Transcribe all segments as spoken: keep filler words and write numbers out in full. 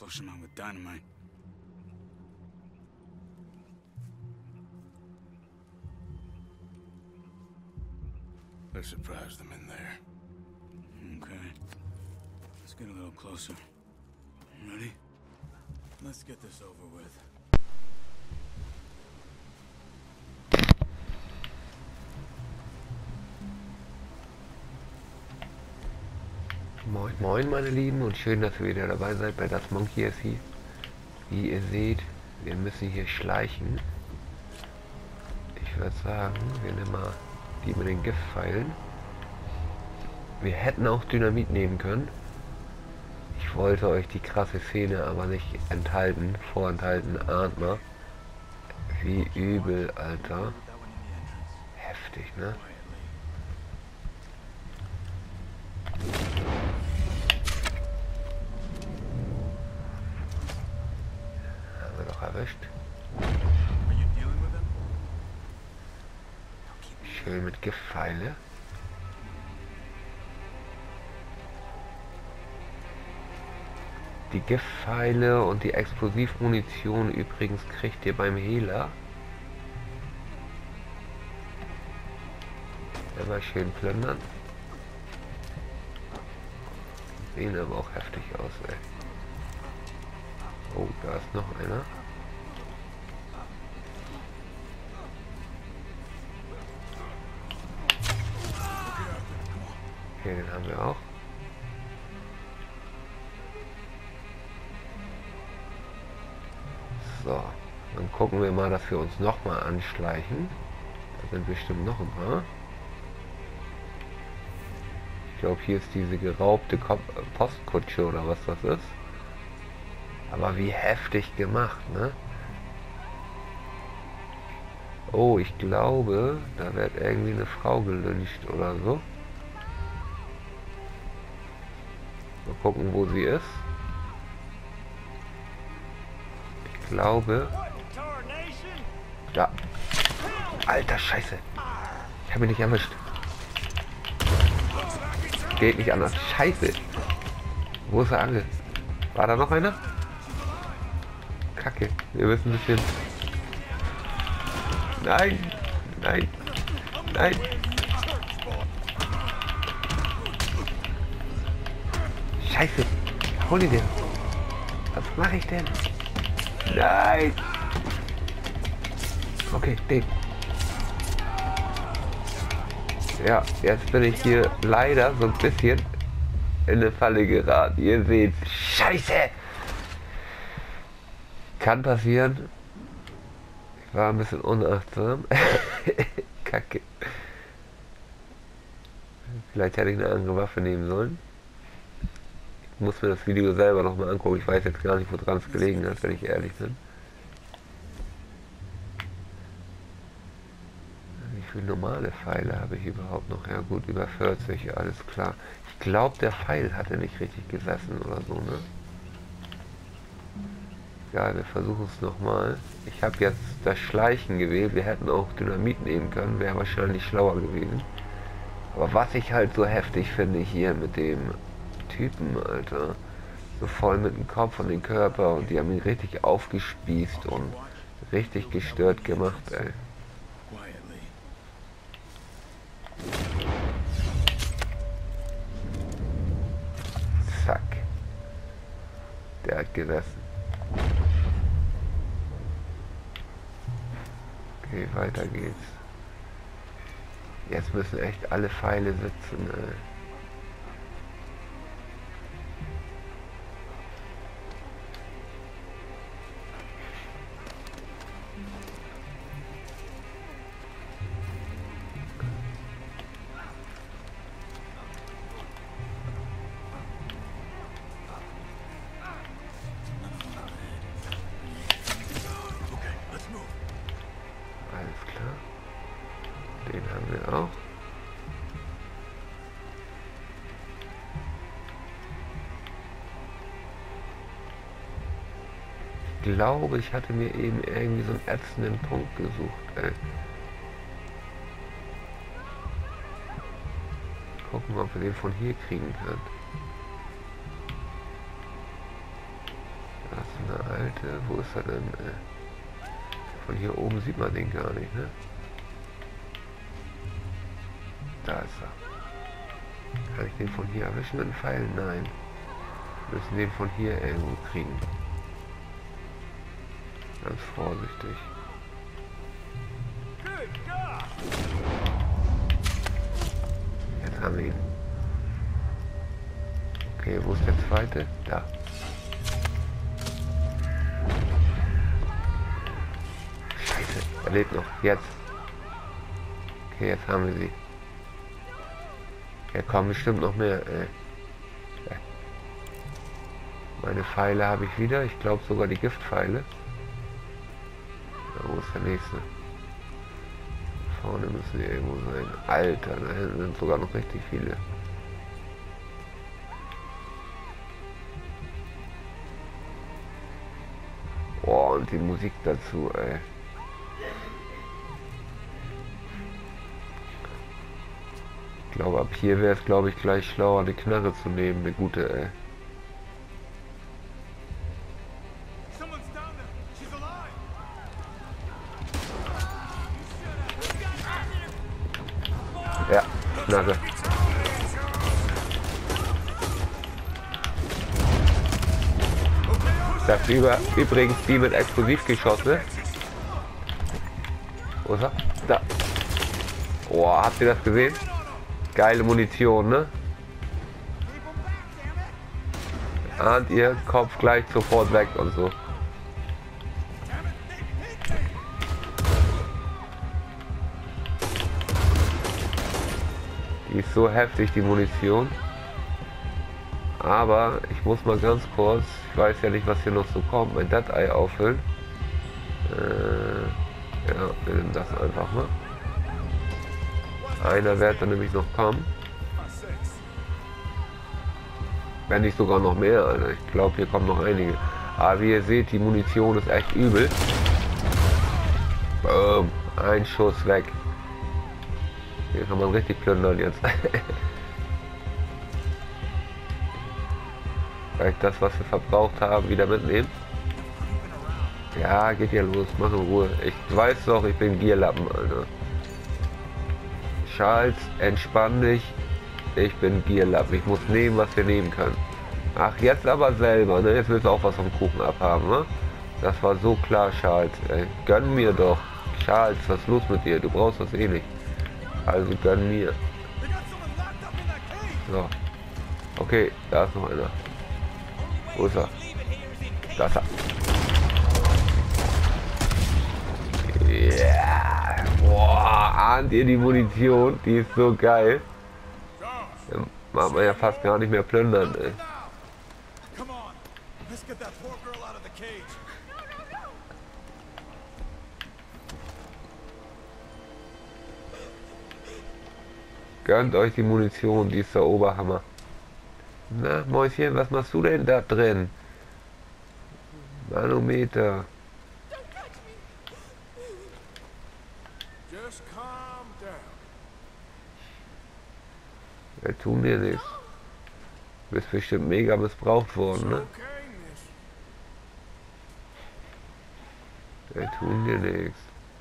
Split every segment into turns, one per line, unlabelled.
flush them out with dynamite. Let's surprise them in there. Okay. Let's get a little closer. Ready? Let's get this over with.
Moin moin meine Lieben und schön, dass ihr wieder dabei seid bei Das Monkey S C. Wie ihr seht, wir müssen hier schleichen. Ich würde sagen, wir nehmen mal die mit den Giftpfeilen. Wir hätten auch Dynamit nehmen können. Ich wollte euch die krasse Szene aber nicht enthalten, vorenthalten, ahnt mal. Wie übel, Alter. Heftig, ne? Haben wir doch erwischt. Schön mit Giftpfeile. Die Giftpfeile und die Explosivmunition übrigens kriegt ihr beim Hehler. Immer schön plündern. Sehen aber auch heftig aus, ey. Oh, da ist noch einer. Okay, den haben wir auch. So, dann gucken wir mal, dass wir uns noch mal anschleichen. Da sind bestimmt noch ein paar. Ich glaube, hier ist diese geraubte Postkutsche oder was das ist. Aber wie heftig gemacht, ne? Oh, ich glaube, da wird irgendwie eine Frau gelyncht oder so. Mal gucken, wo sie ist. Ich glaube... Da. Alter, Scheiße. Ich habe mich nicht erwischt. Geht nicht anders. Scheiße. Wo ist der Angel? War da noch einer? Kacke. Wir müssen ein bisschen... Nein. Nein. Nein. Scheiße. Hol ihn denn. Was mache ich denn? Nein. Okay, den. Ja, jetzt bin ich hier leider so ein bisschen in eine Falle geraten. Ihr seht, Scheiße! Kann passieren. Ich war ein bisschen unachtsam. Kacke. Vielleicht hätte ich eine andere Waffe nehmen sollen. Ich muss mir das Video selber noch mal angucken. Ich weiß jetzt gar nicht, woran es gelegen hat, wenn ich ehrlich bin. Wie viele normale Pfeile habe ich überhaupt noch? Ja gut, über vierzig, alles klar. Ich glaube, der Pfeil hatte nicht richtig gesessen oder so, ne? Ja, wir versuchen es nochmal. Ich habe jetzt das Schleichen gewählt. Wir hätten auch Dynamit nehmen können, wäre wahrscheinlich schlauer gewesen. Aber was ich halt so heftig finde hier mit dem Typen, Alter, so voll mit dem Kopf und dem Körper, und die haben ihn richtig aufgespießt und richtig gestört gemacht, ey. Zack. Der hat gesessen. Okay, weiter geht's. Jetzt müssen echt alle Pfeile sitzen, ey. Den haben wir auch. Ich glaube, ich hatte mir eben irgendwie so einen ätzenden Punkt gesucht, ey. Gucken, ob wir den von hier kriegen können. Schalte, wo ist er denn? Äh, von hier oben sieht man den gar nicht, ne? Da ist er. Kann ich den von hier erwischen mit dem Pfeil? Nein. Wir müssen den von hier irgendwo kriegen. Ganz vorsichtig. Jetzt haben wir ihn. Okay, wo ist der zweite? Da. Scheiße, er lebt noch. Jetzt. Okay, jetzt haben wir sie. Ja, kommen bestimmt noch mehr. Äh. Meine Pfeile habe ich wieder. Ich glaube sogar die Giftpfeile. Ja, wo ist der nächste? Vorne müssen die irgendwo sein. Alter, da hinten sind sogar noch richtig viele. Oh, und die Musik dazu, ey. Ich glaube, ab hier wäre es, glaube ich, gleich schlauer, eine Knarre zu nehmen, eine gute, ey. Ja, Knarre. Das über übrigens die mit Explosivgeschoss, ne? Wo ist er? Da. Oh, habt ihr das gesehen? Geile Munition, ne? Ahnt ihr, Kopf gleich sofort weg und so. Die ist so heftig, die Munition. Aber ich muss mal ganz kurz, ich weiß ja nicht, was hier noch so kommt, mein Datei auffüllen. Äh, ja, wir nehmen das einfach mal. Einer wird dann nämlich noch kommen. Wenn nicht sogar noch mehr, Alter. Ich glaube, hier kommen noch einige. Aber wie ihr seht, die Munition ist echt übel. Boom. Ein Schuss weg. Hier kann man richtig plündern jetzt. Vielleicht das, was wir verbraucht haben, wieder mitnehmen. Ja, geht ja los. Mach in Ruhe. Ich weiß doch, ich bin Gierlappen, Alter. Charles, entspann dich. Ich bin Gierlappen. Ich muss nehmen, was wir nehmen können. Ach, jetzt aber selber, ne? Jetzt willst du auch was vom Kuchen abhaben, ne? Das war so klar, Charles. Ey. Gönn mir doch. Charles, was ist los mit dir? Du brauchst das eh nicht. Also gönn mir. So. Okay, da ist noch einer. Wo ist er? Da ist er. Yeah. Boah, ahnt ihr die Munition? Die ist so geil. Ja, macht man ja fast gar nicht mehr plündern, ey. Gönnt euch die Munition, die ist der Oberhammer. Na, Mäuschen, was machst du denn da drin? Manometer. Wir tun dir nichts. Du bist bestimmt mega missbraucht worden, ne? Wir tun dir nichts.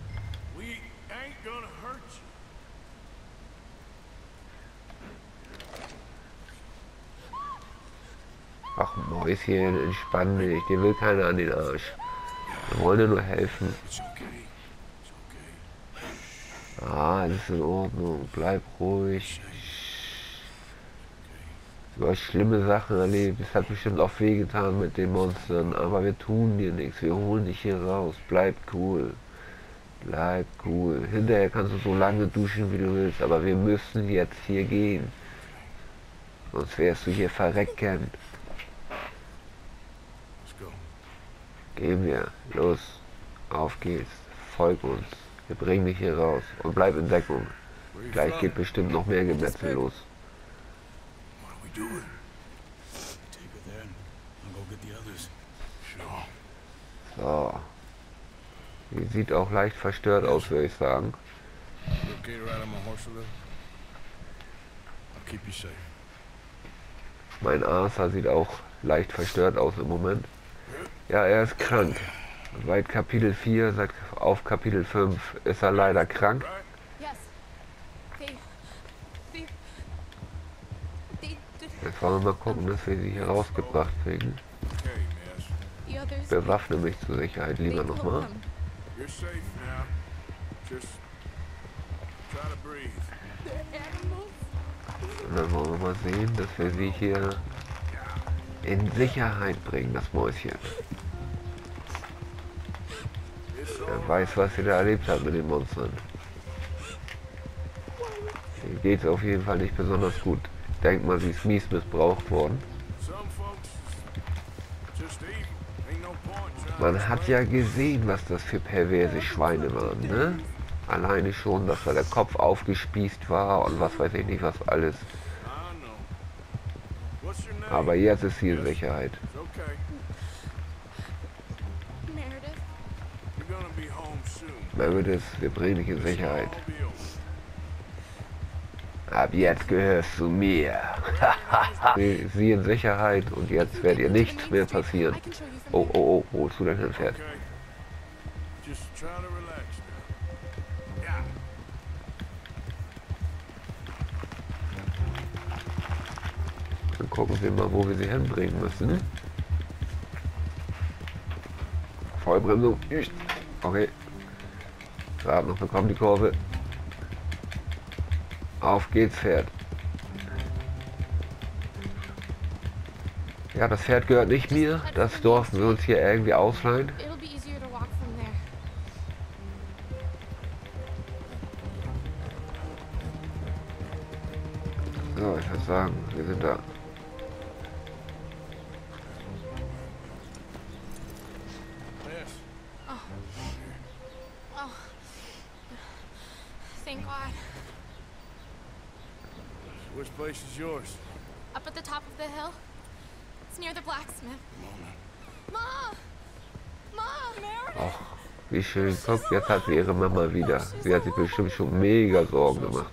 Ach Mäuschen, entspann dich, dir will keiner an den Arsch. Wir wollen dir nur helfen. Ah, alles in Ordnung, bleib ruhig. Du hast schlimme Sachen erlebt, es hat bestimmt auch wehgetan mit den Monstern, aber wir tun dir nichts, wir holen dich hier raus, bleib cool. Bleib cool. Hinterher kannst du so lange duschen, wie du willst, aber wir müssen jetzt hier gehen. Sonst wärst du hier verrecken. Gehen wir. Los. Auf geht's. Folg uns. Wir bringen dich hier raus. Und bleib in Deckung. Gleich geht bestimmt noch mehr Gemetzel los. So. Die sieht auch leicht verstört aus, würde ich sagen. Mein Arthur sieht auch leicht verstört aus im Moment. Ja, er ist krank. Seit Kapitel vier, seit auf Kapitel fünf ist er leider krank. Jetzt wollen wir mal gucken, dass wir sie hier rausgebracht kriegen. Bewaffne mich zur Sicherheit lieber nochmal. Und dann wollen wir mal sehen, dass wir sie hier in Sicherheit bringen, das Mäuschen. Er weiß, was sie da erlebt hat mit den Monstern. Ihr geht es auf jeden Fall nicht besonders gut. Ich denke mal, sie ist mies missbraucht worden. Man hat ja gesehen, was das für perverse Schweine waren, ne? Alleine schon, dass da der Kopf aufgespießt war und was weiß ich nicht, was alles. Aber jetzt ist sie in Sicherheit. Meredith, wir bringen dich in Sicherheit. Ab jetzt gehörst du mir. Sie in Sicherheit und jetzt wird ihr nichts mehr passieren. Oh, oh, oh, wo ist du denn entfernt? Dann gucken wir mal, wo wir sie hinbringen müssen. Vollbremsung. Okay. Gerade noch bekommen die Kurve. Auf geht's, Pferd. Ja, das Pferd gehört nicht mir. Das durften wir uns hier irgendwie ausleihen. So, ich würde sagen, wir sind da.
Which place is yours?
Up at the top of the hill. It's near the blacksmith. Mom! Mom! Mom!
Ach, wie schön. Guck, jetzt hat sie ihre Mama wieder. Sie hat sich bestimmt schon mega Sorgen gemacht.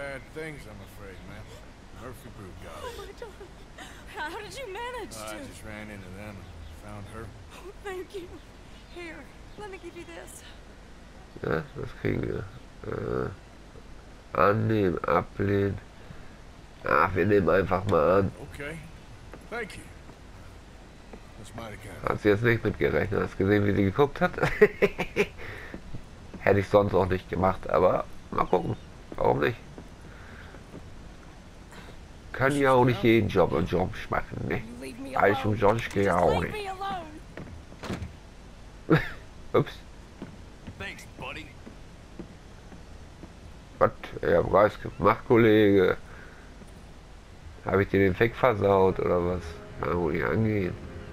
How did you manage to?
I just ran into them and found her.
Oh, thank you. Here, let me give you this.
Ja, das kriegen wir. Äh, annehmen, ablehnen. Ach, wir nehmen einfach mal an.
Okay. Thank you. That's mighty kind.
Hat sie jetzt nicht mitgerechnet. Hast gesehen, wie sie geguckt hat? Hätte ich sonst auch nicht gemacht, aber mal gucken. Warum nicht? Können ja auch nicht jeden Job und Job machen, ne? Alles umsonst geht ja auch nicht. Ups. Was? Ja, Preis gemacht, Kollege. Habe ich dir den Fick versaut oder was? Kann wohl nicht angehen.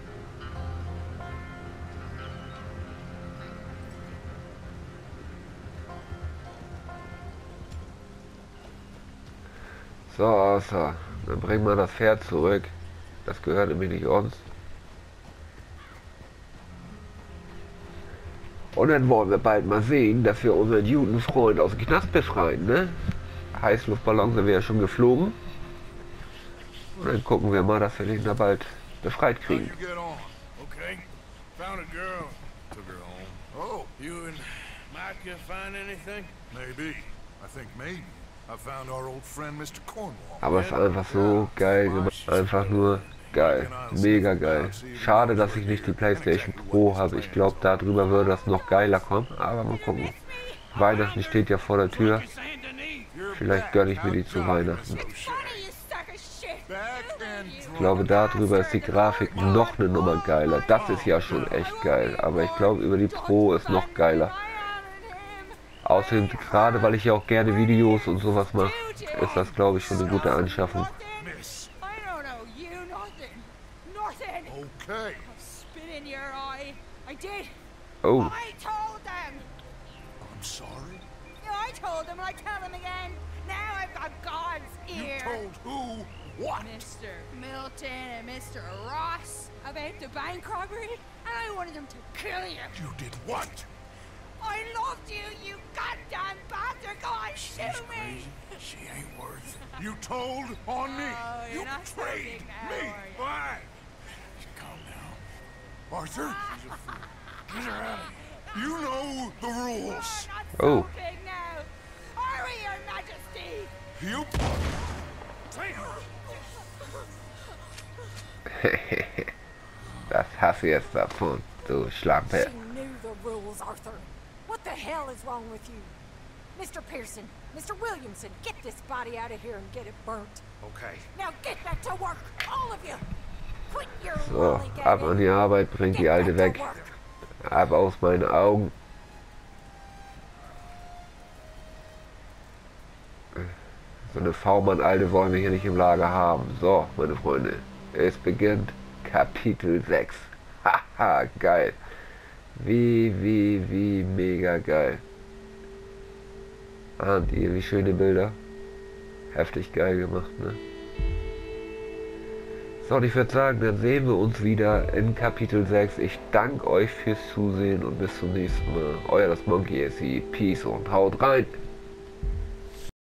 So, außer. Dann bringen wir das Pferd zurück. Das gehört nämlich nicht uns. Und dann wollen wir bald mal sehen, dass wir unseren Judenfreund aus dem Knast befreien, ne? Heißluftballon sind wir ja schon geflogen. Und dann gucken wir mal, dass wir den da bald befreit kriegen. Aber es ist einfach so geil gemacht. Einfach nur geil. Mega geil. Schade, dass ich nicht die PlayStation Pro habe. Ich glaube, darüber würde das noch geiler kommen. Aber mal gucken. Weihnachten steht ja vor der Tür. Vielleicht gönne ich mir die zu Weihnachten. Ich glaube, darüber ist die Grafik noch eine Nummer geiler. Das ist ja schon echt geil. Aber ich glaube, über die Pro ist noch geiler. Außerdem, gerade weil ich ja auch gerne Videos und sowas mache, ist das, glaube ich, schon eine gute Anschaffung. Oh.
What? Mister Milton and Mister Ross about the bank robbery, and I wanted them to kill you.
You did what?
I loved you, you goddamn bastard! Go on, shoot me!
Crazy. She ain't worth it. You told on me.
Oh,
you
you're not
betrayed
so big now,
me.
are you?
Why? Calm down. Arthur? You know the rules.
Oh.
Hurry, Your Majesty!
You...
Das hast du jetzt davon, du Schlampe.
She knew the rules, Arthur. What the hell is wrong with you? Mister Pearson, Mister Williamson, get this body out of here and get it burnt.
Okay.
Now get back to work, all of you. Quit your
So, ab an
lollygagging.
die Arbeit, bringt die
Get
Alte
back
weg.
to work.
Ab aus meinen Augen. So eine V-Mann-Alte wollen wir hier nicht im Lager haben. So, meine Freunde, es beginnt Kapitel sechs. Haha, geil. Wie, wie, wie mega geil. Ahnt ihr, wie schöne Bilder? Heftig geil gemacht, ne? So, und ich würde sagen, dann sehen wir uns wieder in Kapitel sechs. Ich danke euch fürs Zusehen und bis zum nächsten Mal. Euer das Monkey S C. Peace und haut rein!